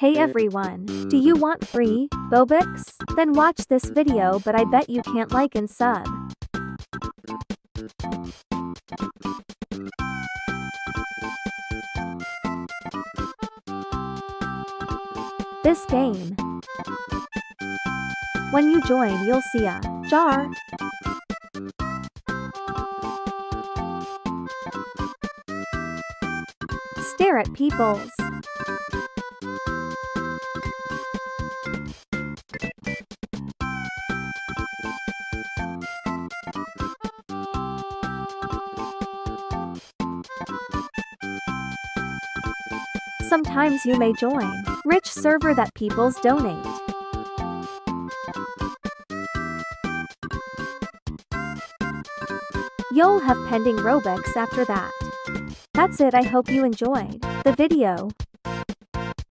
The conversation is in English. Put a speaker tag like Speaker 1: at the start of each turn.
Speaker 1: Hey everyone, do you want free Robux? Then watch this video, but I bet you can't like and sub. This game. When you join, you'll see a jar. Stare at people's. Sometimes you may join rich server that people's donate. You'll have pending Robux after that. That's it. I hope you enjoyed the video.